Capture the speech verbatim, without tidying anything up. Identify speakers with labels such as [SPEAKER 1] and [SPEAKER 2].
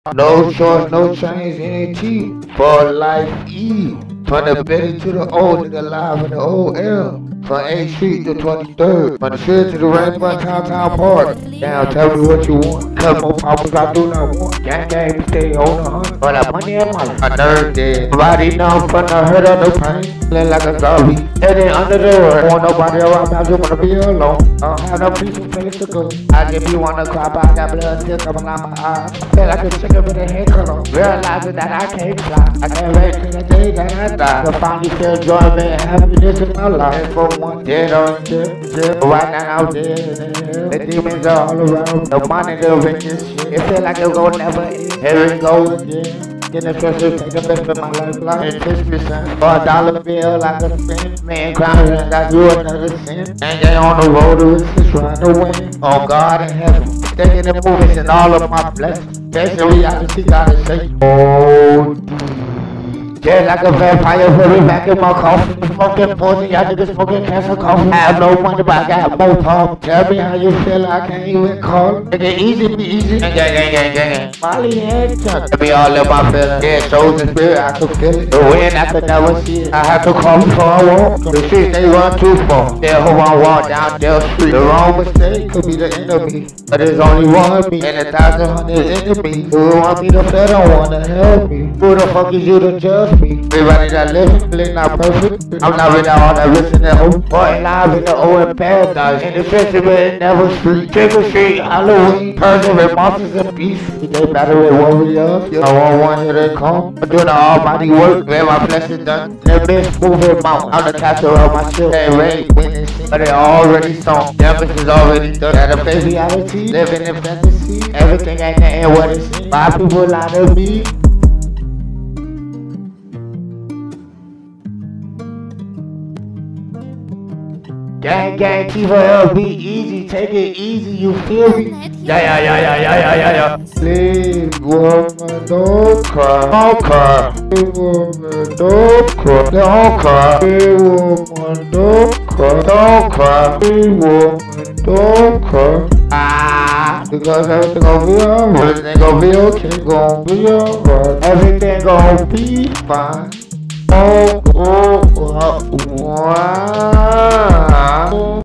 [SPEAKER 1] No shorts, no chains, N A T for life E. From the Betty to the old nigga live in the old L. From eighth Street to twenty-third. From the shit to the Rainbow Downtown Park. Now tell me what you want. Cut more poppers I do not want. Gang gang, we stay on the hunt. For that money in my life. A nerd dead. Body numb from the hurt of the pain. Feeling like a zombie. Heading under the world. Want nobody around, I just wanna be alone. I don't have no peaceful place to go. I just be wanna cry, but I got blood still coming out my eyes. Feel like a chicken with a head cut off. Realizing that I can't fly. I can't wait till the day that I die. To finally feel joy, man, happiness in my life. For one dead on dead, dead. Right now I'm dead in hell. The demons are all around. The money living this shit. It feel like it gon' never end. Here it go again. Get the pressure, take the best of my life, like fifty percent. For a dollar bill, like a cent. Man, crying, I do another sin. And they on the road to resist, trying to win. On God in heaven, taking the movies and all of my blessings. Facing reality, gotta say, oh, just like a vampire, put me back in my coffin. Smoking poison, y'all niggas smoking cancer coffin. I have no money, but I got more power. Tell me how you feel, I can't even call it. Make it easy, be easy. Gang, gang, gang, gang, gang. Molly head touch. Let me all in my feelings. Yeah, shows and spirit, I could feel it. The wind, I could never see it. I have to call before I walk. The streets, they run too far. They'll hold on, walk down their street. The wrong mistake could be the enemy. But there's only one me, and a thousand hundred enemies. Who want me to fail, don't wanna help me. Who the fuck is you to judge me? Everybody that lives, feeling not perfect. I'm not with all that risk and that hope. Boy, live in the old paradise. In the festival, it never street. Trick or treat, Halloween, person with monsters and beasts. They battle with warriors. I want one here they come. I'm doing the almighty work, where my flesh is done. They've been moving mountains. I'm the captain of my ship. They ready, winning shit. But they already sung. Damage is already done. Gotta face reality, living in fantasy. Everything ain't nothing what it seems. My people lie to me. Gang, gang, T for L, be easy, take it easy, you feel me? Yeah, yeah, yeah, yeah, yeah, yeah, yeah, yeah. Please, woman, don't cry, don't cry. Please, woman, don't cry, don't cry. Please, woman, don't cry, don't cry. Please, woman, don't cry. Ah, because everything gon' be alright, everything gon' be okay, gon' be alright, everything gon' be fine. Oh, oh, oh, wow.